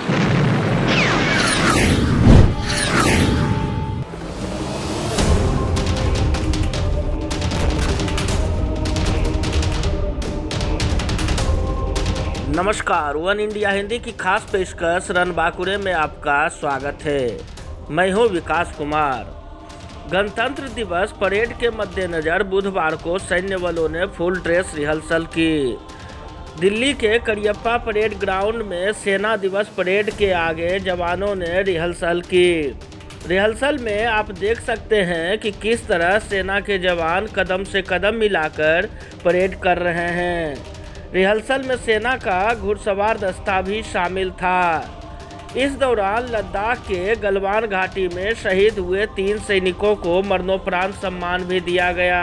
नमस्कार, one India Hindi की खास पेशकश रणबांकुरे में आपका स्वागत है। मैं हूं विकास कुमार। गणतंत्र दिवस परेड के मद्देनज़र बुधवार को सैन्य बलों ने फुल ड्रेस रिहर्सल की। दिल्ली के करियप्पा परेड ग्राउंड में सेना दिवस परेड के आगे जवानों ने रिहर्सल की। रिहर्सल में आप देख सकते हैं कि किस तरह सेना के जवान कदम से कदम मिलाकर परेड कर रहे हैं। रिहर्सल में सेना का घुड़सवार दस्ता भी शामिल था। इस दौरान लद्दाख के गलवान घाटी में शहीद हुए 3 सैनिकों को मरणोपरांत सम्मान भी दिया गया।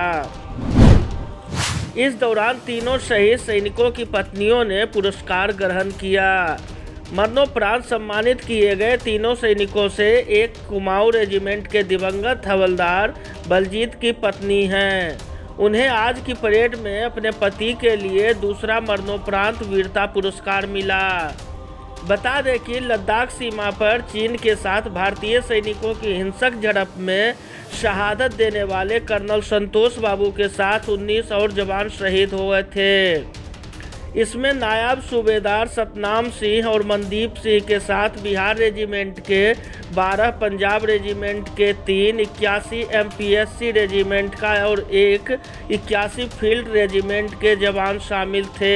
इस दौरान तीनों शहीद सैनिकों की पत्नियों ने पुरस्कार ग्रहण किया। मरणोपरांत सम्मानित किए गए तीनों सैनिकों से एक कुमाऊं रेजिमेंट के दिवंगत हवलदार बलजीत की पत्नी हैं। उन्हें आज की परेड में अपने पति के लिए दूसरा मरणोपरांत वीरता पुरस्कार मिला। बता दें कि लद्दाख सीमा पर चीन के साथ भारतीय सैनिकों की हिंसक झड़प में शहादत देने वाले कर्नल संतोष बाबू के साथ 19 और जवान शहीद हो गए थे। इसमें नायब सूबेदार सतनाम सिंह और मनदीप सिंह के साथ बिहार रेजिमेंट के 12, पंजाब रेजिमेंट के 3, 81 MPSC रेजिमेंट का और 1, 81 फील्ड रेजिमेंट के जवान शामिल थे।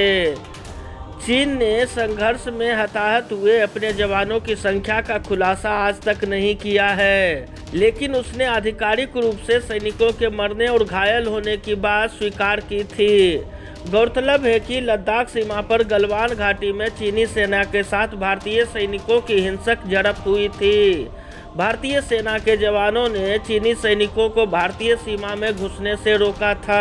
चीन ने संघर्ष में हताहत हुए अपने जवानों की संख्या का खुलासा आज तक नहीं किया है, लेकिन उसने आधिकारिक रूप से सैनिकों के मरने और घायल होने की बात स्वीकार की थी। गौरतलब है कि लद्दाख सीमा पर गलवान घाटी में चीनी सेना के साथ भारतीय सैनिकों की हिंसक झड़प हुई थी। भारतीय सेना के जवानों ने चीनी सैनिकों को भारतीय सीमा में घुसने से रोका था।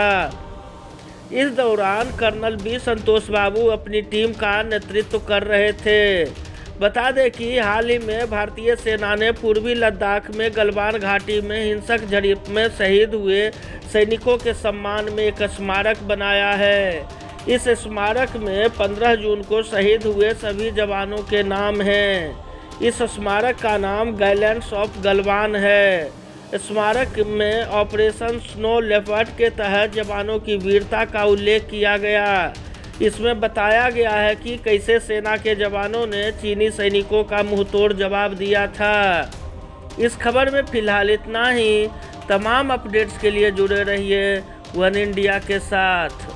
इस दौरान कर्नल बी संतोष बाबू अपनी टीम का नेतृत्व कर रहे थे। बता दें कि हाल ही में भारतीय सेना ने पूर्वी लद्दाख में गलवान घाटी में हिंसक झड़प में शहीद हुए सैनिकों के सम्मान में एक स्मारक बनाया है। इस स्मारक में 15 जून को शहीद हुए सभी जवानों के नाम हैं। इस स्मारक का नाम गैलेंट्स ऑफ गलवान है। स्मारक में ऑपरेशन स्नो लेपर्ड के तहत जवानों की वीरता का उल्लेख किया गया। इसमें बताया गया है कि कैसे सेना के जवानों ने चीनी सैनिकों का मुंहतोड़ जवाब दिया था। इस खबर में फिलहाल इतना ही। तमाम अपडेट्स के लिए जुड़े रहिए वन इंडिया के साथ।